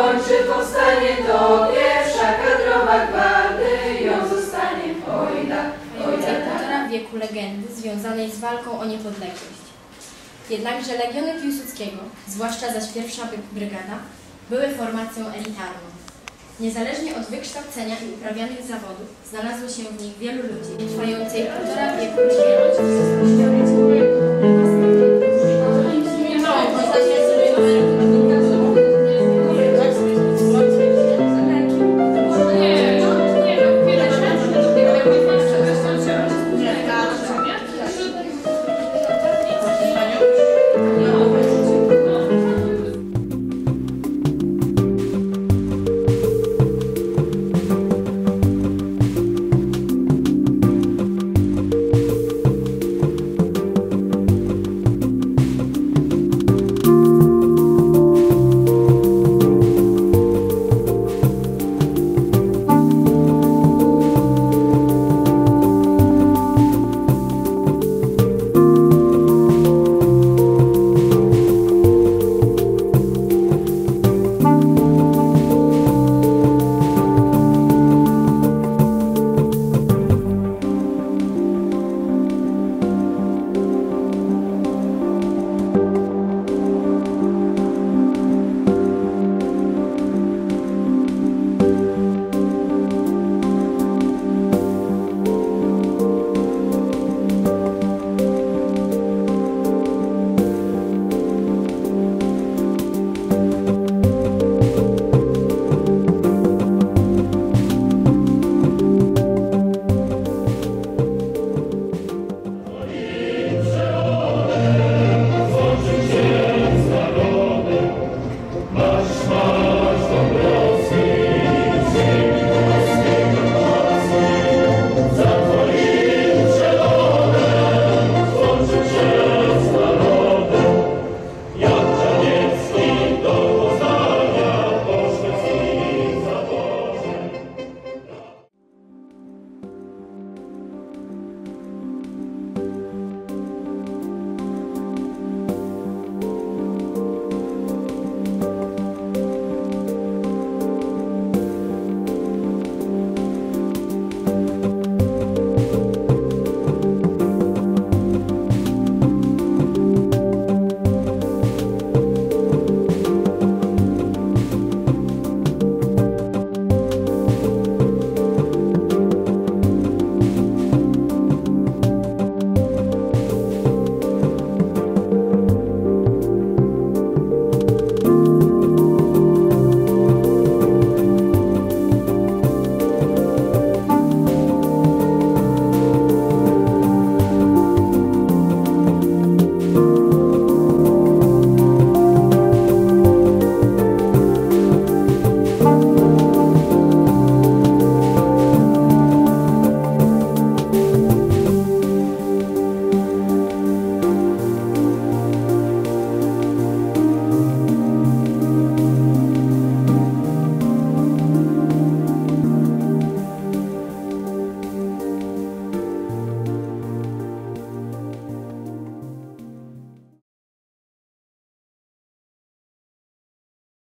Czy powstanie to pierwsza kadrowa gwardy, ją zostanie ojda, ojda. Półtora wieku legendy związanej z walką o niepodległość. Jednakże legiony Piłsudskiego, zwłaszcza zaś pierwsza brygada, były formacją elitarną. Niezależnie od wykształcenia i uprawianych zawodów, znalazło się w nich wielu ludzi, trwającej półtora wieku Masz